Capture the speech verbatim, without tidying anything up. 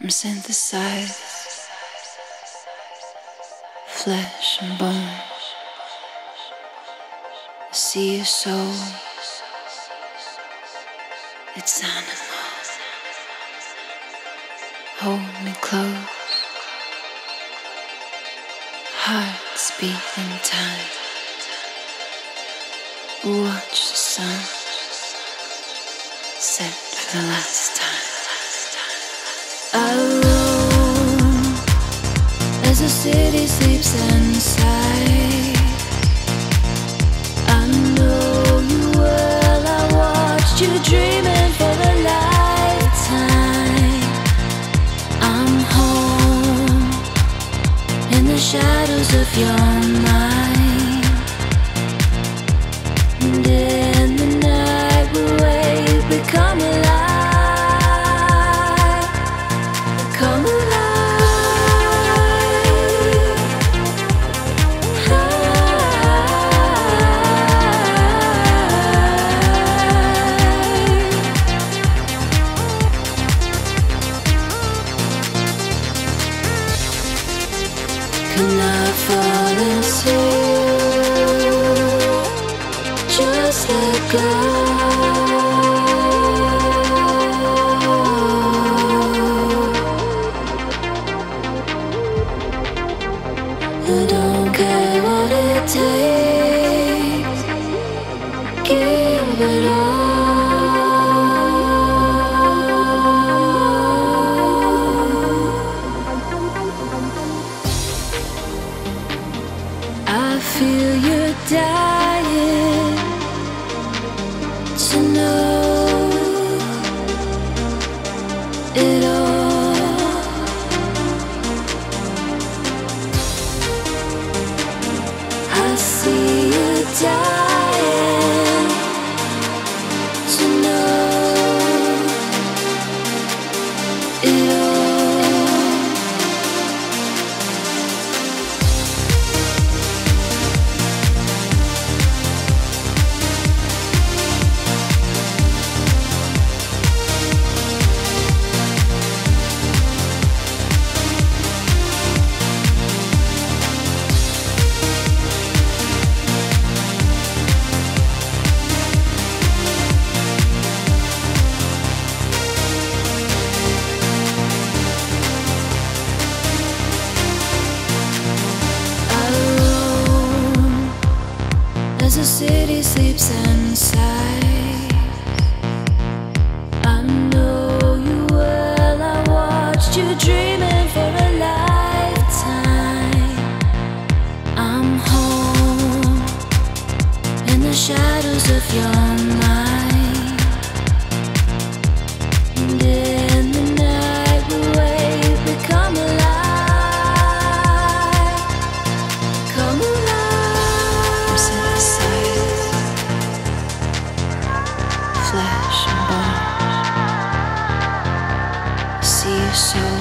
I'm synthesized, flesh and bone. I see your soul, it's animal. Hold me close, hearts beat in time. Watch the sun set for the last time. I roam as the city sleeps inside. I know you well, I watched you dreaming for a lifetime. I'm home in the shadows of your mind. And in the night we wake, we come alive. Come alive. Can I fall into just let go? I don't care what it takes, give it all. I feel you're dying to know it all. I see you dying to know it all. As the city sleeps inside, I know you well, I watched you dreaming for a lifetime. I'm home in the shadows of your mind. And in the night we wake, we come alive. Come alive. I'm synthesized, flesh and bone. See your soul.